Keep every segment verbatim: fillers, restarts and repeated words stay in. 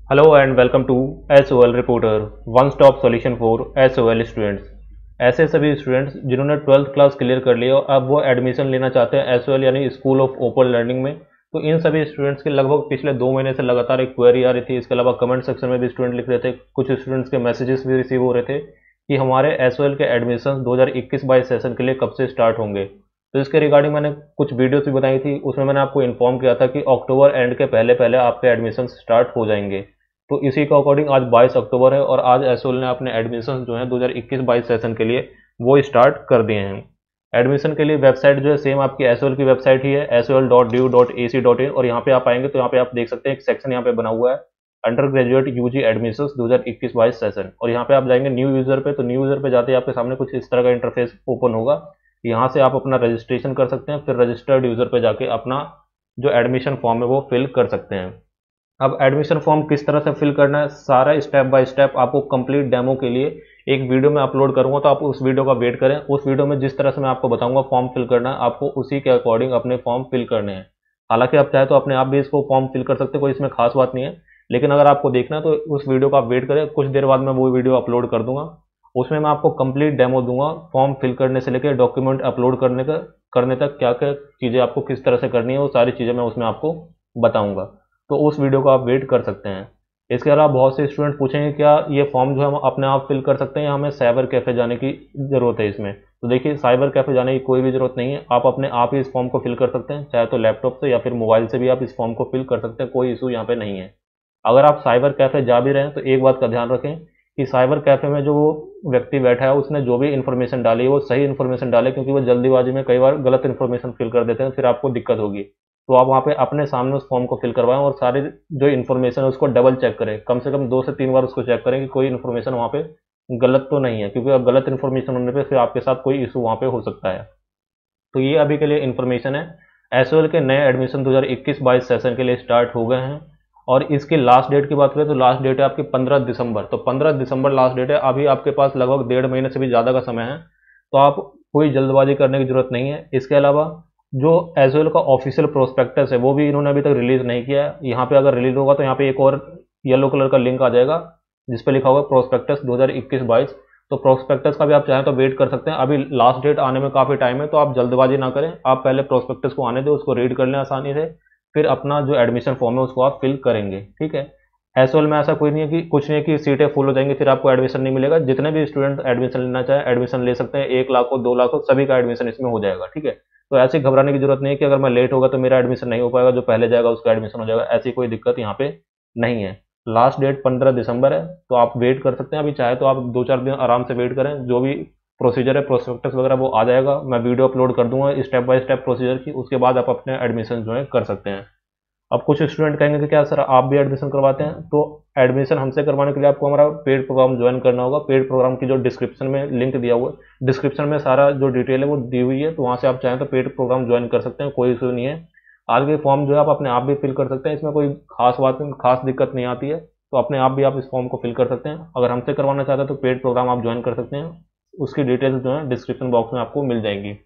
Hello and welcome to S O L reporter, one stop solution for S O L students. ऐसे सभी students जिन्होंने twelfth class clear कर लिया और अब वो एडमिशन लेना चाहते हैं एस ओ एल यानी स्कूल ऑफ ओपन लर्निंग में, तो इन सभी स्टूडेंट्स के लगभग पिछले दो महीने से लगातार एक क्वेरी आ रही थी। इसके अलावा कमेंट सेक्शन में भी स्टूडेंट लिख रहे थे, कुछ स्टूडेंट्स के मैसेजेस भी रिसीव हो रहे थे कि हमारे एस ओ एल के एडमिशन दो हज़ार इक्कीस बाईस सेशन के लिए कब से स्टार्ट होंगे। तो इसके रिगार्डिंग मैंने कुछ वीडियोस भी बनाई थी, उसमें मैंने आपको इन्फॉर्म किया था कि अक्टूबर एंड के पहले पहले आपके एडमिशन स्टार्ट हो जाएंगे। तो इसी के अकॉर्डिंग आज बाईस अक्टूबर है और आज एस ओ एल ने अपने एडमिशन जो है दो हज़ार इक्कीस बाईस सेशन के लिए वो स्टार्ट कर दिए हैं। एडमिशन के लिए वेबसाइट जो है सेम आपकी एस ओ एल की वेबसाइट ही है, S O L dot D U dot A C dot in. और यहाँ पे आप आएंगे तो यहाँ पे आप देख सकते हैं एक सेक्शन यहाँ पे बना हुआ है, undergraduate U G admission दो हज़ार इक्कीस बाईस सेशन। और यहाँ पे आप जाएंगे न्यू यूजर पे, तो न्यू यूजर पे जाते ही आपके सामने कुछ इस तरह का इंटरफेस ओपन होगा। यहाँ से आप अपना रजिस्ट्रेशन कर सकते हैं, फिर रजिस्टर्ड यूजर पे जाके अपना जो एडमिशन फॉर्म है वो फिल कर सकते हैं। अब एडमिशन फॉर्म किस तरह से फिल करना है, सारा स्टेप बाय स्टेप आपको कंप्लीट डेमो के लिए एक वीडियो में अपलोड करूंगा, तो आप उस वीडियो का वेट करें। उस वीडियो में जिस तरह से मैं आपको बताऊंगा फॉर्म फिल करना है, आपको उसी के अकॉर्डिंग अपने फॉर्म फिल करने हैं। हालांकि आप चाहे तो अपने आप भी इसको फॉर्म फिल कर सकते हैं, कोई इसमें खास बात नहीं है, लेकिन अगर आपको देखना है तो उस वीडियो का आप वेट करें, कुछ देर बाद मैं वो वीडियो अपलोड कर दूंगा। उसमें मैं आपको कंप्लीट डेमो दूंगा, फॉर्म फिल करने से लेकर डॉक्यूमेंट अपलोड करने का करने तक क्या क्या चीज़ें आपको किस तरह से करनी है, वो सारी चीज़ें मैं उसमें आपको बताऊंगा। तो उस वीडियो को आप वेट कर सकते हैं। इसके अलावा बहुत से स्टूडेंट पूछेंगे क्या ये फॉर्म जो है हम अपने आप फिल कर सकते हैं या हमें साइबर कैफ़े जाने की ज़रूरत है इसमें। तो देखिए, साइबर कैफ़े जाने की कोई भी ज़रूरत नहीं है, आप अपने आप ही इस फॉर्म को फिल कर सकते हैं, चाहे तो लैपटॉप से या फिर मोबाइल से भी आप इस फॉर्म को फिल कर सकते हैं, कोई इशू यहाँ पे नहीं है। अगर आप साइबर कैफ़े जा भी रहे हैं तो एक बात का ध्यान रखें कि साइबर कैफ़े में जो व्यक्ति बैठा है उसने जो भी इन्फॉर्मेशन डाली है वो सही इन्फॉर्मेशन डाले, क्योंकि वो जल्दीबाजी में कई बार गलत इन्फॉर्मेशन फिल कर देते हैं, फिर आपको दिक्कत होगी। तो आप वहाँ पे अपने सामने उस फॉर्म को फिल करवाएं और सारी जो इन्फॉर्मेशन है उसको डबल चेक करें, कम से कम दो से तीन बार उसको चेक करें कि कोई इन्फॉर्मेशन वहाँ पे गलत तो नहीं है, क्योंकि अब गलत इन्फॉर्मेशन होने पे फिर आपके साथ कोई इशू वहाँ पे हो सकता है। तो ये अभी के लिए इन्फॉर्मेशन है। एस ओ एल के नए एडमिशन दो हज़ार इक्कीस बाईस सेशन के लिए स्टार्ट हो गए हैं और इसकी लास्ट डेट की बात करें तो लास्ट डेट है आपकी पंद्रह दिसंबर। तो पंद्रह दिसंबर लास्ट डेट है, अभी आपके पास लगभग डेढ़ महीने से भी ज़्यादा का समय है, तो आप कोई जल्दबाजी करने की जरूरत नहीं है। इसके अलावा जो एस ओ एल का ऑफिशियल प्रोस्पेक्टस है वो भी इन्होंने अभी तक रिलीज नहीं किया है। यहाँ पे अगर रिलीज होगा तो यहाँ पे एक और येलो कलर का लिंक आ जाएगा जिस पे लिखा होगा प्रोस्पेक्टस दो हज़ार इक्कीस बाईस। तो प्रोस्पेक्टस का भी आप चाहें तो वेट कर सकते हैं, अभी लास्ट डेट आने में काफ़ी टाइम है, तो आप जल्दबाजी ना करें, आप पहले प्रोस्पेक्टस को आने दें, उसको रीड कर लें आसानी से, फिर अपना जो एडमिशन फॉर्म है उसको आप फिल करेंगे। ठीक है, एस ओ एल में ऐसा कोई नहीं है कि कुछ नहीं है कि सीटें फुल हो जाएंगी फिर आपको एडमिशन नहीं मिलेगा। जितने भी स्टूडेंट एडमिशन लेना चाहे एडमिशन ले सकते हैं, एक लाख हो दो लाख हो सभी का एडमिशन इसमें हो जाएगा। ठीक है, तो ऐसे घबराने की जरूरत नहीं है कि अगर मैं लेट होगा तो मेरा एडमिशन नहीं हो पाएगा, जो पहले जाएगा उसका एडमिशन हो जाएगा, ऐसी कोई दिक्कत यहाँ पे नहीं है। लास्ट डेट पंद्रह दिसंबर है, तो आप वेट कर सकते हैं। अभी चाहे तो आप दो चार दिन आराम से वेट करें, जो भी प्रोसीजर है प्रोस्पेक्टस वगैरह वो आ जाएगा, मैं वीडियो अपलोड कर दूंगा स्टेप बाय स्टेप प्रोसीजर की, उसके बाद आप अपने एडमिशन जो है कर सकते हैं। अब कुछ स्टूडेंट कहेंगे कि क्या सर आप भी एडमिशन करवाते हैं, तो एडमिशन हमसे करवाने के लिए आपको हमारा पेड प्रोग्राम ज्वाइन करना होगा। पेड प्रोग्राम की जो डिस्क्रिप्शन में लिंक दिया हुआ है, डिस्क्रिप्शन में सारा जो डिटेल है वो दी हुई है, तो वहाँ से आप चाहें तो पेड प्रोग्राम ज्वाइन कर सकते हैं, कोई इशू नहीं है। आगे फॉर्म जो है आप अपने आप भी फिल कर सकते हैं, इसमें कोई खास बात खास दिक्कत नहीं आती है, तो अपने आप भी आप इस फॉर्म को फिल कर सकते हैं। अगर हमसे करवाना चाहते हैं तो पेड प्रोग्राम आप ज्वाइन कर सकते हैं, उसकी डिटेल्स जो है डिस्क्रिप्शन बॉक्स में आपको मिल जाएंगी।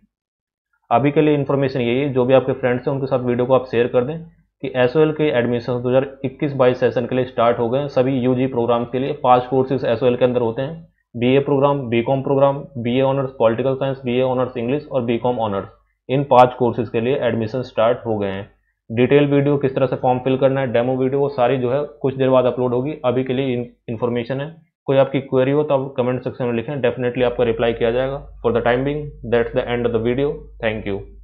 अभी के लिए इन्फॉर्मेशन यही है, जो भी आपके फ्रेंड्स हैं उनके साथ वीडियो को आप शेयर कर दें कि एस ओ एल के एडमिशन दो हज़ार इक्कीस बाईस सेशन के लिए स्टार्ट हो गए हैं। सभी यू जी प्रोग्राम के लिए पांच कोर्सेज एस ओ एल के अंदर होते हैं, B A programme, B com programme, B A honours political science, B A honours English और बी कॉम ऑनर्स। इन पांच कोर्सेज के लिए एडमिशन स्टार्ट हो गए हैं। डिटेल वीडियो किस तरह से फॉर्म फिल करना है, डेमो वीडियो, वो सारी जो है कुछ देर बाद अपलोड होगी। अभी के लिए इन्फॉर्मेशन है, कोई आपकी क्वेरी हो तो आप कमेंट सेक्शन में लिखें, डेफिनेटली आपका रिप्लाई किया जाएगा। For the time being that's the end of the video, thank you.